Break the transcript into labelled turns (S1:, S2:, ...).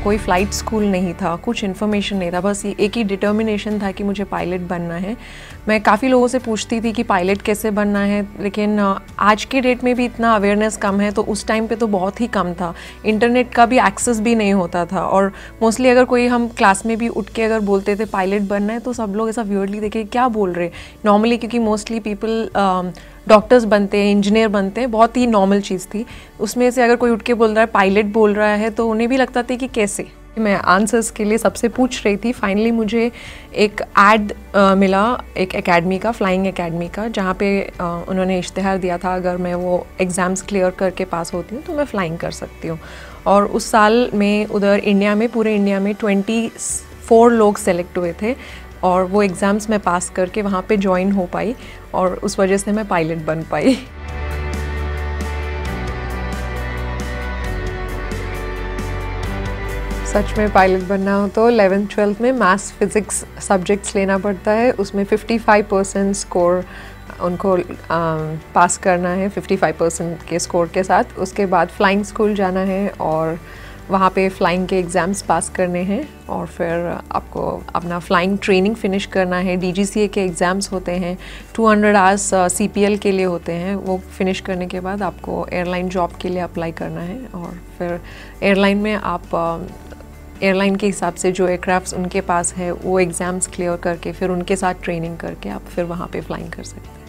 S1: कोई flight school नहीं था, कुछ इन्फॉर्मेशन नहीं था, बस एक ही डिटर्मिनेशन था कि मुझे पायलट बनना है। मैं काफ़ी लोगों से पूछती थी कि पायलट कैसे बनना है, लेकिन आज के डेट में भी इतना अवेयरनेस कम है, तो उस टाइम पे तो बहुत ही कम था। इंटरनेट का भी एक्सेस भी नहीं होता था, और मोस्टली अगर कोई हम क्लास में भी उठ के अगर बोलते थे पायलट बनना है, तो सब लोग ऐसा वियर्डली देखे क्या बोल रहे नॉर्मली, क्योंकि मोस्टली पीपल डॉक्टर्स बनते हैं, इंजीनियर बनते हैं, बहुत ही नॉर्मल चीज़ थी। उसमें से अगर कोई उठ के बोल रहा है पायलट बोल रहा है, तो उन्हें भी लगता था कि कैसे। मैं आंसर्स के लिए सबसे पूछ रही थी। फाइनली मुझे एक ऐड मिला एक एकेडमी का, फ्लाइंग एकेडमी का, जहाँ पे उन्होंने इश्तिहार दिया था अगर मैं वो एग्ज़ाम्स क्लियर करके पास होती हूँ तो मैं फ़्लाइंग कर सकती हूँ। और उस साल में उधर इंडिया में, पूरे इंडिया में 24 लोग सेलेक्ट हुए थे, और वो एग्ज़ाम्स मैं पास करके वहाँ पे ज्वाइन हो पाई, और उस वजह से मैं पायलट बन पाई। सच में पायलट बनना हो तो 11th-12th में मैथ्स फिज़िक्स सब्जेक्ट्स लेना पड़ता है। उसमें 55% स्कोर उनको पास करना है, 55% के स्कोर के साथ। उसके बाद फ़्लाइंग स्कूल जाना है और वहाँ पे फ़्लाइंग के एग्ज़ाम्स पास करने हैं, और फिर आपको अपना फ़्लाइंग ट्रेनिंग फ़िनिश करना है। DGCA के एग्ज़ाम्स होते हैं, 200 आवर्स CPL के लिए होते हैं। वो फिनिश करने के बाद आपको एयरलाइन जॉब के लिए अप्लाई करना है, और फिर एयरलाइन में आप एयरलाइन के हिसाब से जो एयरक्राफ्ट्स उनके पास है वो एग्ज़ाम्स क्लियर करके फिर उनके साथ ट्रेनिंग करके आप फिर वहाँ पे फ़्लाइंग कर सकते हैं।